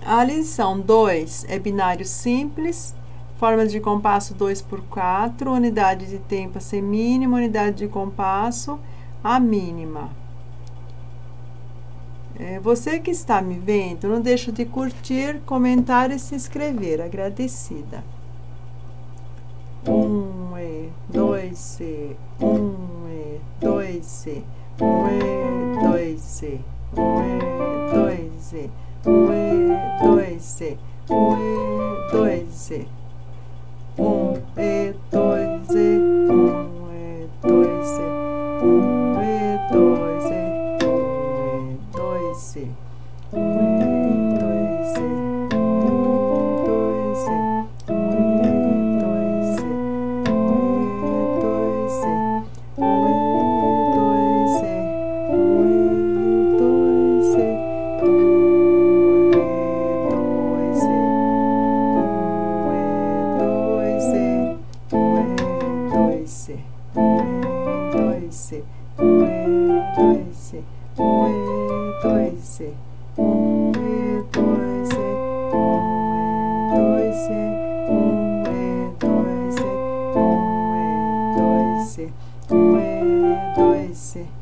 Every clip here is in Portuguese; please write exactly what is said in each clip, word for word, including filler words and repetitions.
A lição dois é binário simples, forma de compasso dois por quatro, unidade de tempo a semínima, unidade de compasso a mínima. É, você que está me vendo, não deixa de curtir, comentar e se inscrever. Agradecida. Um e dois e um e dois e um e dois e um e dois e um e dois e um e dois e um e dois e um e dois e um e dois e um e dois e um e dois e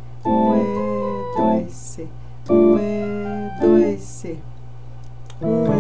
um